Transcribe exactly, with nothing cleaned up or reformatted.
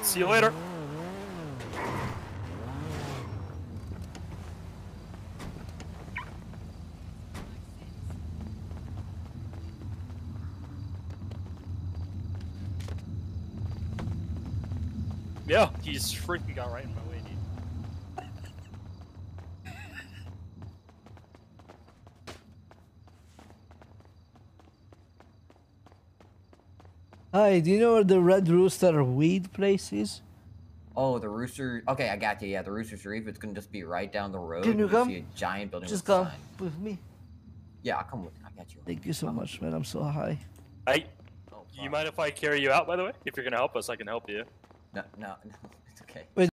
See you later. Yeah, he's freaking got right in my way, dude. Hi, do you know where the Red Rooster weed place is? Oh, the Rooster. Okay, I got you. Yeah, the Rooster's Reef. It's gonna just be right down the road. Can you and come? See a giant building Just with a come sign. with me. Yeah, I'll come with. I got you. Thank you so I'll much, man. I'm so high. I. Oh, You mind if I carry you out, by the way? If you're gonna help us, I can help you. No, no, no. It's okay. Wait.